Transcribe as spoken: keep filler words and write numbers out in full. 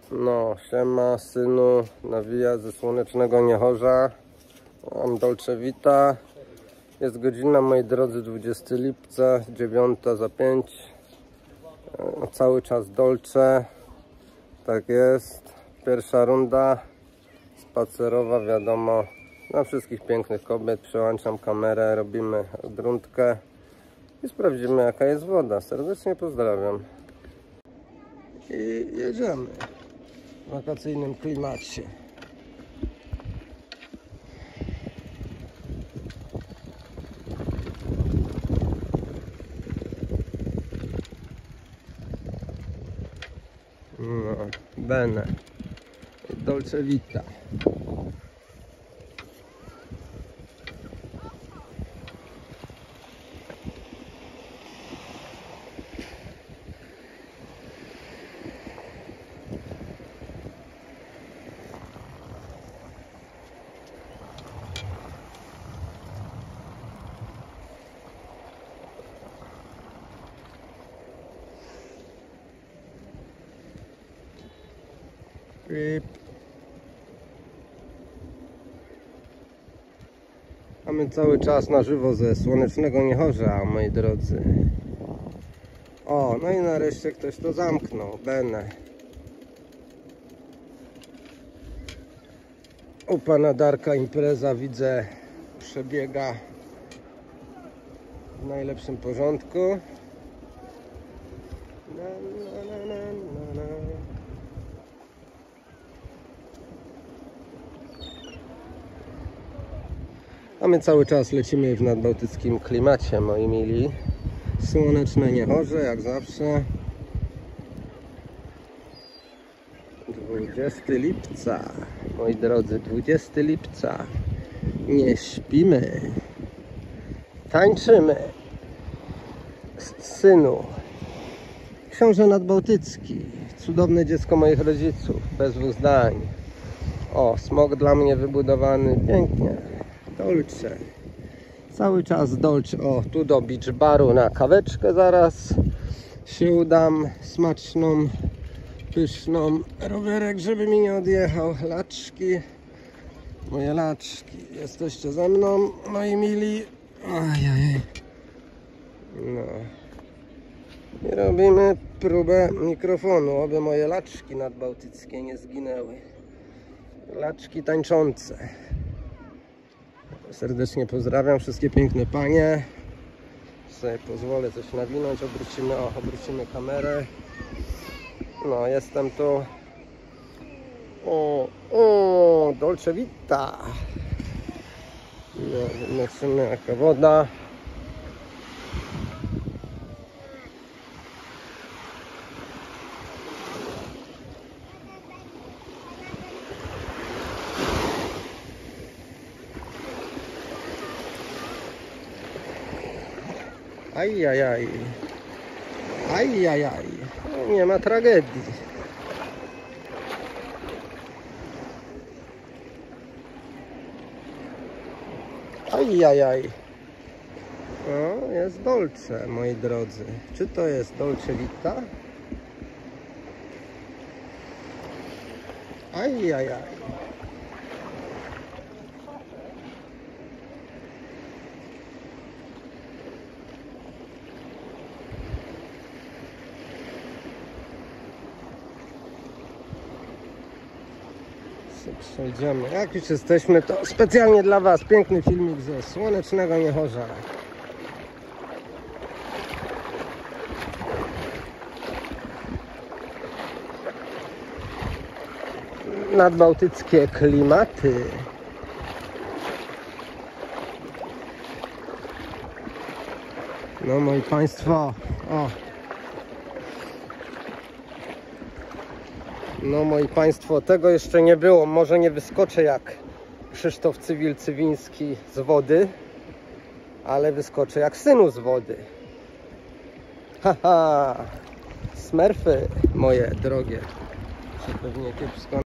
No, siema synu, nawija ze słonecznego Niechorza. Mam Dolce Vita. Jest godzina, moi drodzy, dwudziestego lipca, dziewiąta za pięć. No, cały czas Dolce. Tak jest. Pierwsza runda spacerowa, wiadomo, dla wszystkich pięknych kobiet. Przełączam kamerę, robimy drątkę i sprawdzimy, jaka jest woda. Serdecznie pozdrawiam. I jedziemy w wakacyjnym klimacie. No, bene. Dolce Vita. Pip. Mamy cały czas na żywo ze słonecznego Niechorza, moi drodzy. O, no i nareszcie ktoś to zamknął. Bene. U pana Darka impreza, widzę, przebiega w najlepszym porządku. Na, na, na, na, na. A my cały czas lecimy w nadbałtyckim klimacie, moi mili. Słoneczne Niechorze, jak zawsze. dwudziestego lipca, moi drodzy, dwudziestego lipca. Nie śpimy. Tańczymy. Synu. Książę Nadbałtycki. Cudowne dziecko moich rodziców. Bez dwóch zdań. O, smok dla mnie wybudowany. Pięknie. Dolce. Cały czas Dolce. O, tu do beach baru na kaweczkę zaraz się udam. Smaczną, pyszną. Rowerek, żeby mi nie odjechał. Laczki. Moje laczki. Jesteście ze mną, moi mili. Ojej. No. I robimy próbę mikrofonu, aby moje laczki nadbałtyckie nie zginęły. Laczki tańczące. Serdecznie pozdrawiam wszystkie piękne panie. Sobie pozwolę coś nawinąć, obrócimy, o, obrócimy kamerę. No, jestem tu. O, o, Dolce Vita. No, zobaczymy, jaka woda. Ajajaj. Ajajaj. Nie ma tragedii. Ajajaj. O, jest Dolce, moi drodzy. Czy to jest Dolce Vita? Ajajaj. Przejdziemy. Jak już jesteśmy, to specjalnie dla was piękny filmik ze słonecznego Niechorza. Nadbałtyckie klimaty. No, moi państwo, o. No, moi państwo, tego jeszcze nie było. Może nie wyskoczę jak Krzysztof Cywil-Cywiński z wody, ale wyskoczę jak synu z wody. Haha, smerfy moje drogie. Się pewnie kiepsko